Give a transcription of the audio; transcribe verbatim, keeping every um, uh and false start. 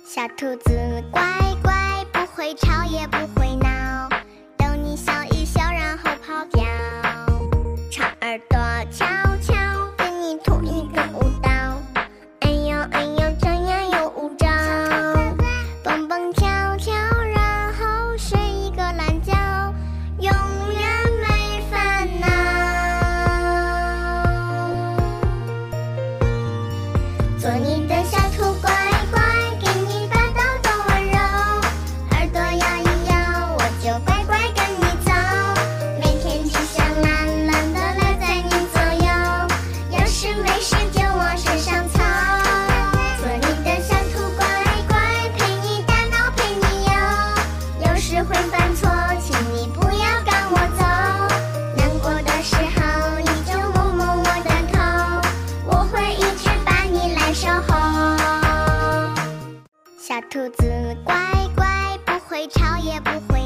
小兔子乖乖，不会吵也不会闹，逗你笑一笑，然后跑掉。长耳朵悄悄，给你吐一个舞蹈。哎呦哎呦，这样有舞招。蹦蹦跳跳，然后睡一个懒觉，永远没烦恼。做你的小兔乖乖，给你霸道的温柔，耳朵摇一摇，我就乖乖跟你走。每天只想懒懒的赖在你左右，有事没事就往身上凑。做你的小兔乖乖，陪你大闹陪你游，有时会犯错，请你不要赶我走。难过的时候你就摸摸我的头，我会一直把你来守候。小兔子乖乖，不会吵也不会